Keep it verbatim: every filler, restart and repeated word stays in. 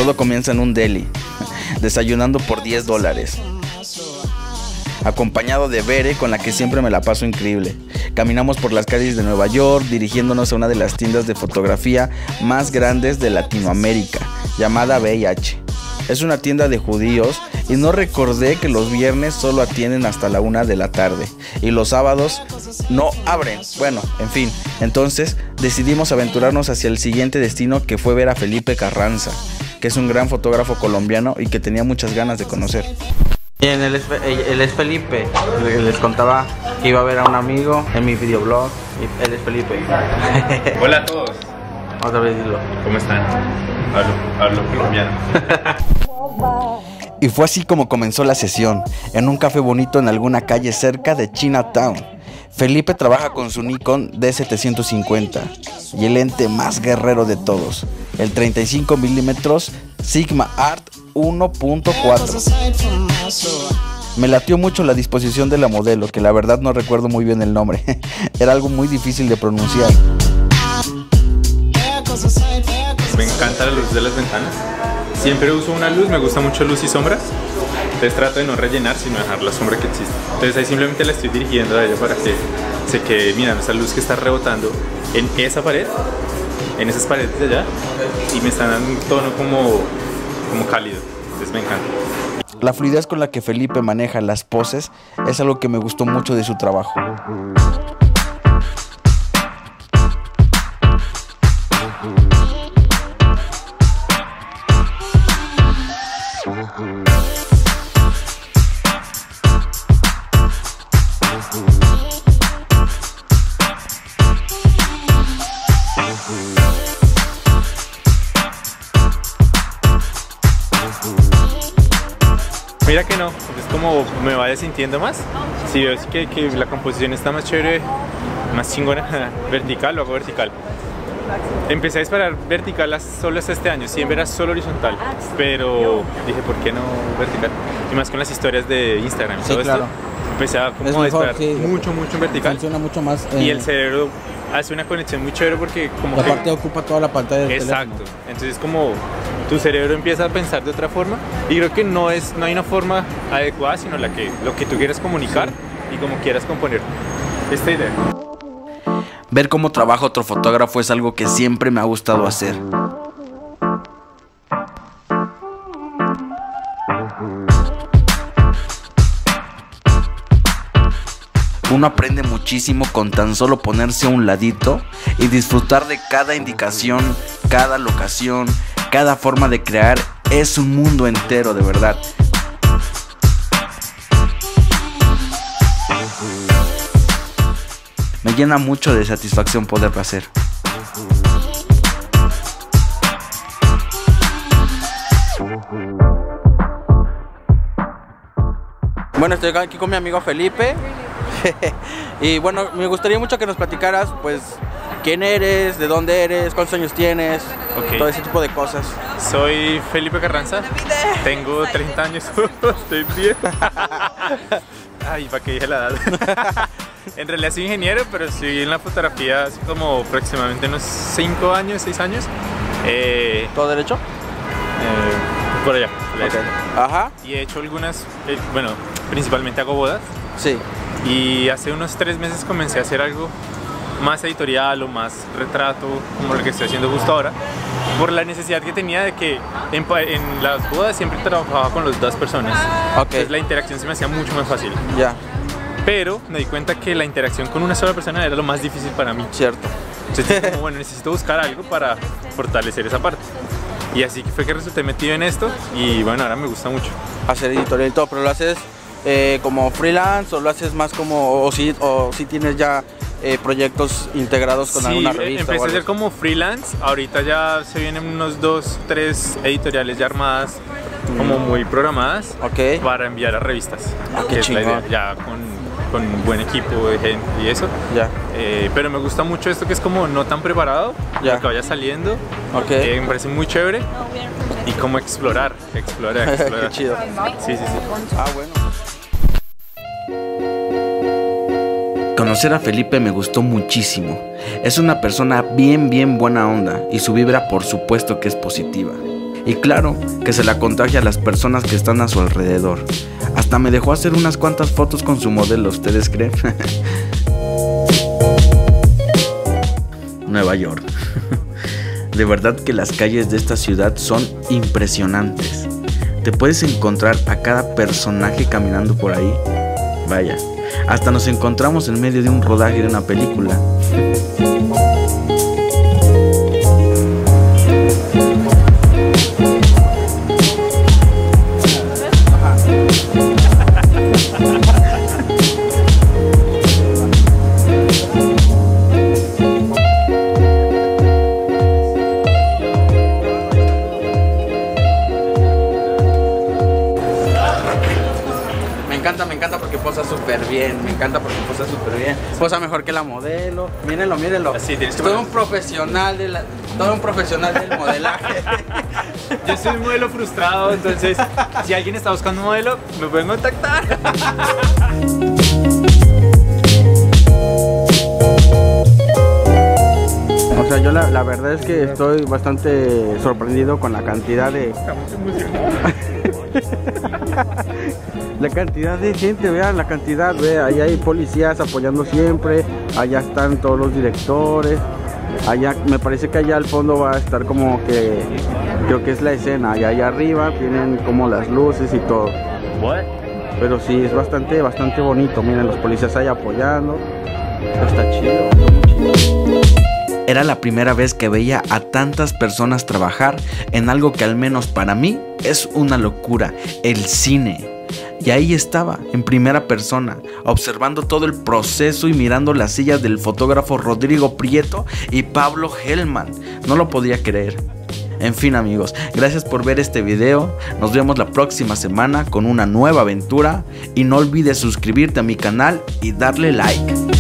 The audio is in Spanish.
Todo comienza en un deli, desayunando por diez dólares. Acompañado de Bere, con la que siempre me la paso increíble. Caminamos por las calles de Nueva York, dirigiéndonos a una de las tiendas de fotografía más grandes de Latinoamérica, llamada V I H. Es una tienda de judíos y no recordé que los viernes solo atienden hasta la una de la tarde y los sábados no abren. Bueno, en fin, entonces decidimos aventurarnos hacia el siguiente destino, que fue ver a Felipe Carranza, que es un gran fotógrafo colombiano y que tenía muchas ganas de conocer. Bien, él es, él es Felipe. Les contaba que iba a ver a un amigo en mi videoblog. Y él es Felipe. Hola a todos. Otra vez dilo. ¿Cómo están? Hablo, hablo colombiano. Y fue así como comenzó la sesión, en un café bonito en alguna calle cerca de Chinatown. Felipe trabaja con su Nikon D setecientos cincuenta y el lente más guerrero de todos, el treinta y cinco milímetros Sigma Art uno punto cuatro. Me latió mucho la disposición de la modelo, que la verdad no recuerdo muy bien el nombre. Era algo muy difícil de pronunciar. Me encanta la luz de las ventanas. Siempre uso una luz, me gusta mucho luz y sombras. Entonces trato de no rellenar, sino dejar la sombra que existe. Entonces ahí simplemente la estoy dirigiendo a ella para que se quede, mira, esa luz que está rebotando en esa pared, en esas paredes de allá, y me están dando un tono como, como cálido. Entonces me encanta. La fluidez con la que Felipe maneja las poses es algo que me gustó mucho de su trabajo. Mira que no, es como me vaya sintiendo más. Si veo que, que la composición está más chévere, más chingona, vertical, lo hago vertical. Empecé a disparar vertical solo hasta este año, siempre era solo horizontal, pero dije, ¿por qué no vertical? Y más con las historias de Instagram y Sí, todo claro. esto, empecé a, como Es a mejor, disparar sí. mucho, mucho en vertical. Funciona mucho más. Eh, Y el cerebro hace una conexión muy chévere porque como la que... parte ocupa toda la pantalla del Exacto, teléfono. entonces como tu cerebro empieza a pensar de otra forma y creo que no, es, no hay una forma adecuada, sino la que, lo que tú quieras comunicar y como quieras componer esta idea. Ver cómo trabaja otro fotógrafo es algo que siempre me ha gustado hacer. Uno aprende muchísimo con tan solo ponerse a un ladito y disfrutar de cada indicación, cada locación, cada forma de crear. Es un mundo entero, de verdad. Me llena mucho de satisfacción poderlo hacer. Bueno, estoy aquí con mi amigo Felipe. Y bueno, me gustaría mucho que nos platicaras, pues, quién eres, de dónde eres, cuántos años tienes, Okay. todo ese tipo de cosas. Soy Felipe Carranza, tengo treinta años, estoy bien. Ay, ¿para qué dije la edad? En realidad soy ingeniero, pero estoy en la fotografía hace como aproximadamente unos cinco años, seis años. Eh, ¿Todo derecho? eh, por allá. por allá. Okay. Ajá. Y he hecho algunas, eh, bueno, principalmente hago bodas. Sí. Y hace unos tres meses comencé a hacer algo más editorial o más retrato, como lo que estoy haciendo justo ahora, por la necesidad que tenía de que en, en las bodas siempre trabajaba con las dos personas. Ok. Entonces la interacción se me hacía mucho más fácil. Ya. Pero me di cuenta que la interacción con una sola persona era lo más difícil para mí. Cierto. Entonces, como, bueno, necesito buscar algo para fortalecer esa parte. Y así que fue que resulté metido en esto y bueno, ahora me gusta mucho. Hacer editorial y todo, pero lo haces eh, como freelance o lo haces más como, o si, o si tienes ya eh, proyectos integrados con Sí, alguna revista. empecé o a algo hacer como freelance, ahorita ya se vienen unos dos, tres editoriales ya armadas, como muy programadas, Ok. para enviar a revistas. Ah, qué que es la idea, chingón. ya con, con un buen equipo de gente y eso. Ya. Eh, pero me gusta mucho esto que es como no tan preparado, Ya. lo que vaya saliendo. Ok. Eh, me parece muy chévere y como explorar, explorar, explorar. Qué chido. Sí, sí, sí. Ah, bueno. Conocer a Felipe me gustó muchísimo. Es una persona bien, bien buena onda y su vibra por supuesto que es positiva. Y claro, que se la contagia a las personas que están a su alrededor. Hasta me dejó hacer unas cuantas fotos con su modelo, ¿ustedes creen? Nueva York. De verdad que las calles de esta ciudad son impresionantes. Te puedes encontrar a cada personaje caminando por ahí. Vaya, hasta nos encontramos en medio de un rodaje de una película. Me encanta porque posa súper bien, me encanta porque posa súper bien. Posa mejor que la modelo. Mírenlo, mírenlo. Así, tienes que todo poner. un profesional de la, todo un profesional del modelaje. Yo soy un modelo frustrado, entonces si alguien está buscando un modelo, me pueden contactar. O sea, yo la, la verdad es que estoy bastante sorprendido con la cantidad de... Estamos emocionados. La cantidad de gente, vean la cantidad, vean, allá hay policías apoyando siempre, allá están todos los directores, allá me parece que allá al fondo va a estar como que, creo que es la escena, allá, allá arriba tienen como las luces y todo. What? Pero sí, es bastante, bastante bonito, miren los policías ahí apoyando, está chido, está muy chido. Era la primera vez que veía a tantas personas trabajar en algo que al menos para mí es una locura, el cine. Y ahí estaba, en primera persona, observando todo el proceso y mirando las sillas del fotógrafo Rodrigo Prieto y Pablo Hellman. No lo podía creer. En fin, amigos, gracias por ver este video. Nos vemos la próxima semana con una nueva aventura. Y no olvides suscribirte a mi canal y darle like.